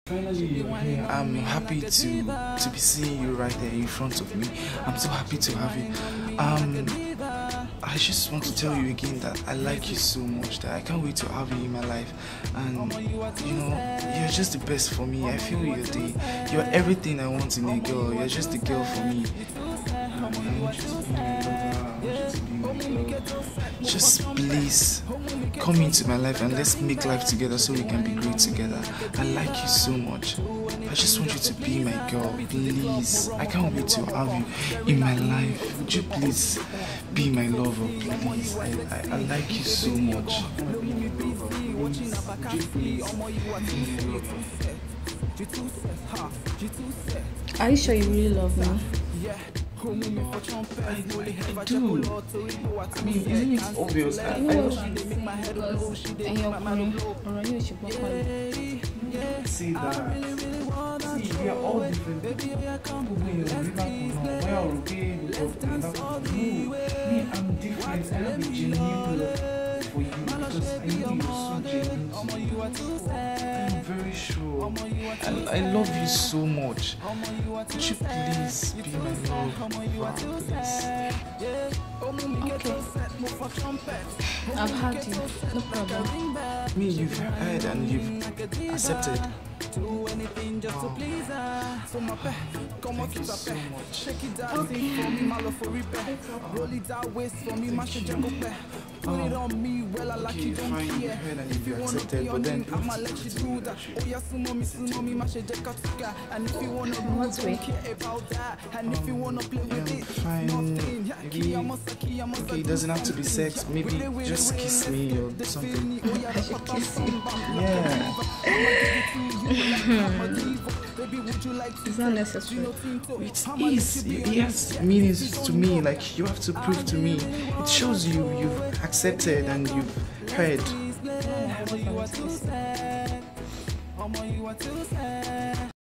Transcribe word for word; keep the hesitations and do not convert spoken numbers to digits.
Finally, you're here. I'm happy to to be seeing you right there in front of me. I'm so happy to have you. Um, I just want to tell you again that I like you so much that I can't wait to have you in my life. And you know, you're just the best for me. I feel you're the you're everything I want in a girl. You're just the girl for me. Just please come into my life and let's make life together so we can be great together. I like you so much. I just want you to be my girl, please. I can't wait to have you in my life. Would you please be my lover, please? I, I, I like you so much. Are you sure you really love me? I, I do. I mean, isn't it obvious? I, I love you. See that? See, we are all different. Me, I'm different. I have a genuine love for you because I know you're so genuine. I'm very sure. I, I love you so much. Would you please be my love? Wow, please. Okay. I've had you. No problem. Me, you've heard and you've accepted. Wow. Thank you so much. Okay. Um, okay, fine, you heard and you've accepted, but then you have to do that. What's way? Um, yeah, fine. Maybe, okay, it doesn't have to be sex. Maybe just kiss me or something. I should kiss you. Yeah. It's not necessary. It is. It has meanings to me. Like, you have to prove to me. It shows you you've accepted and you've heard. I have a